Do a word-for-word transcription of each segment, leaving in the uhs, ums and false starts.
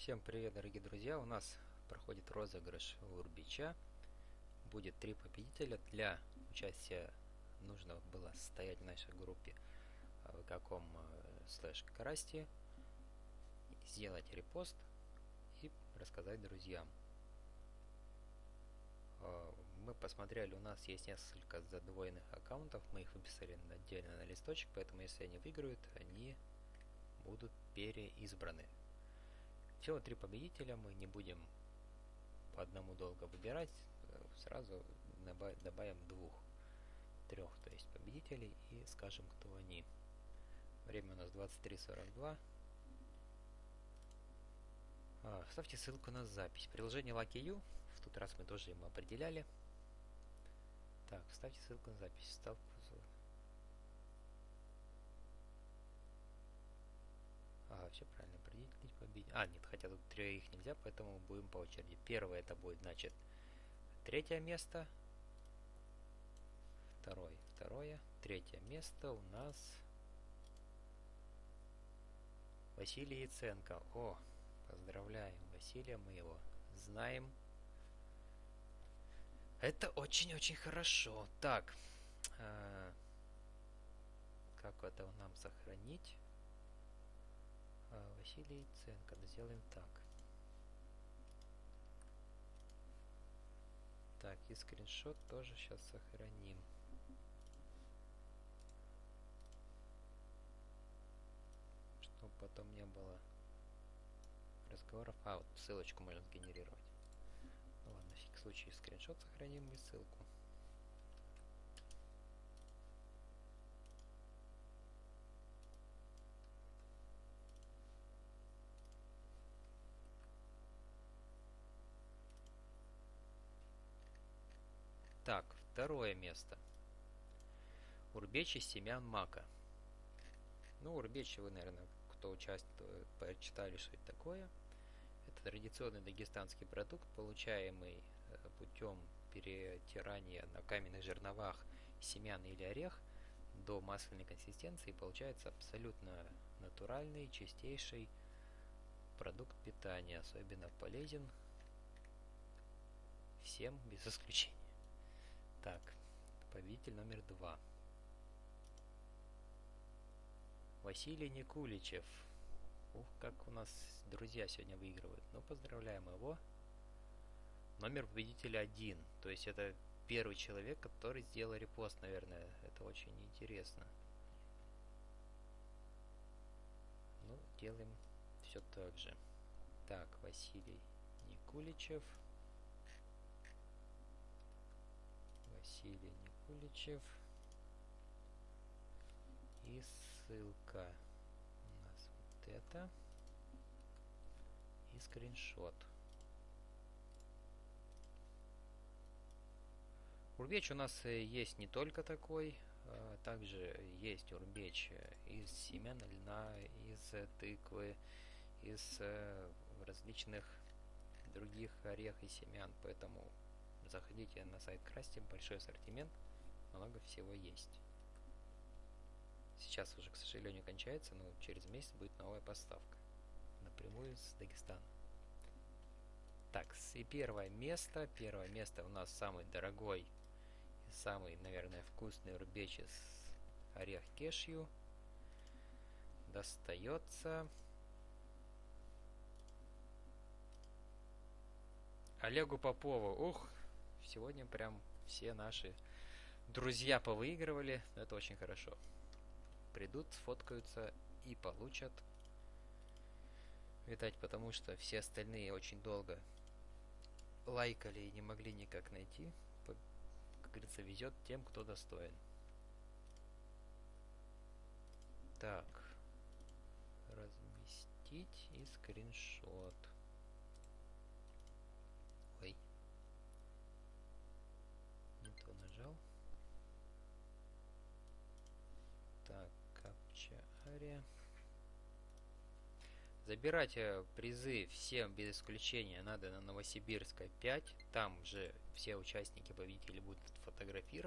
Всем привет, дорогие друзья! У нас проходит розыгрыш Урбича. Будет три победителя. Для участия нужно было стоять в нашей группе в каком слэш карасти, сделать репост и рассказать друзьям. Мы посмотрели, у нас есть несколько задвоенных аккаунтов, мы их выписали отдельно на листочек, поэтому если они выиграют, они будут переизбраны. Всего три победителя, мы не будем по одному долго выбирать, сразу добавим двух, трех, то есть победителей, и скажем, кто они. Время у нас двадцать три сорок два. А, ставьте ссылку на запись. Приложение LuckyU, в тот раз мы тоже ему определяли. Так, вставьте ссылку на запись. Ставку. Ага, все правильно, определить победителя. А, нет, хотя тут троих нельзя, поэтому будем по очереди. Первое это будет, значит, третье место. Второе, второе. Третье место у нас Василий Яценко. О, поздравляем Василия, мы его знаем. Это очень-очень хорошо. Так, э, как это нам сохранить? Василий Яценко, сделаем так. Так, и скриншот тоже сейчас сохраним. Чтобы потом не было разговоров. А, вот ссылочку можно сгенерировать. Ну ладно, на всякий случай скриншот сохраним и ссылку. Так, второе место. Урбеч из семян мака. Ну, урбеч вы, наверное, кто участвует, прочитали, что это такое. Это традиционный дагестанский продукт, получаемый путем перетирания на каменных жерновах семян или орех до масляной консистенции. Получается абсолютно натуральный, чистейший продукт питания. Особенно полезен всем без исключения. Так, победитель номер два. Василий Никуличев. Ух, как у нас друзья сегодня выигрывают. Ну, поздравляем его. Номер победителя один. То есть это первый человек, который сделал репост, наверное. Это очень интересно. Ну, делаем все так же. Так, Василий Никуличев. Василий Никуличев. И ссылка у нас вот это. И скриншот. Урбеч у нас есть не только такой, а также есть урбеч из семян льна, из тыквы, из различных других орех и семян. Поэтому заходите на сайт Красти, большой ассортимент, много всего есть. Сейчас уже, к сожалению, кончается, но через месяц будет новая поставка. Напрямую с Дагестана. Так, и первое место. Первое место у нас самый дорогой и самый, наверное, вкусный урбеч из орех кешью. Достается Олегу Попову. Ух, сегодня прям все наши друзья повыигрывали. Это очень хорошо. Придут, сфоткаются и получат. Видать, потому что все остальные очень долго лайкали и не могли никак найти. Как говорится, везет тем, кто достоин. Так. Разместить и скриншот. Ой. Не то нажал. Так, капча ария. Забирать призы всем без исключения надо на Новосибирской пять. Там же все участники, победители будут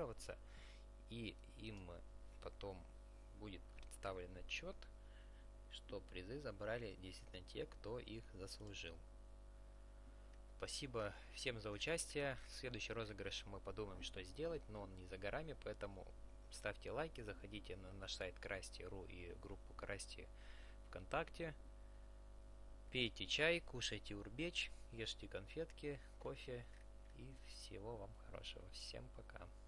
фотографироваться. И им потом будет представлен отчет, что призы забрали действительно те, кто их заслужил. Спасибо всем за участие. В следующий розыгрыш мы подумаем, что сделать, но он не за горами, поэтому ставьте лайки, заходите на наш сайт красти точка ру и группу Красти ВКонтакте. Пейте чай, кушайте урбеч, ешьте конфетки, кофе и всего вам хорошего. Всем пока.